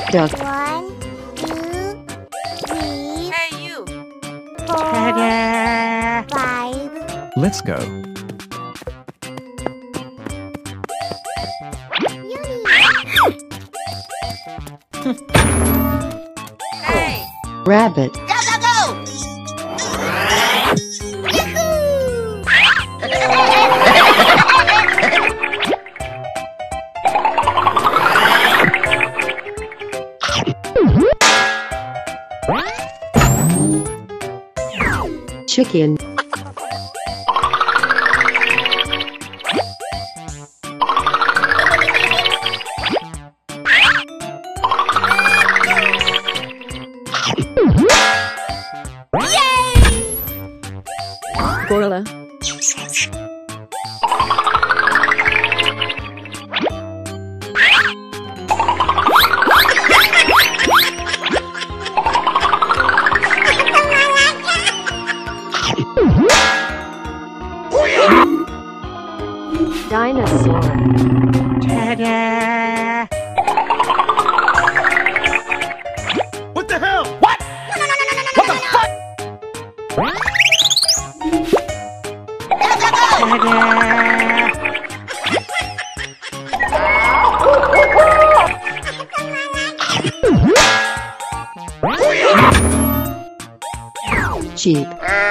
Duck. 1, 2, 3, Hey, you. 4, Ta-da! 5. Let's go. Hey. Rabbit. Go, go, go. Chicken. Gorilla. Dinosaur. Ta-da! What the hell? What? What the fuck? Ta-da! Sheep.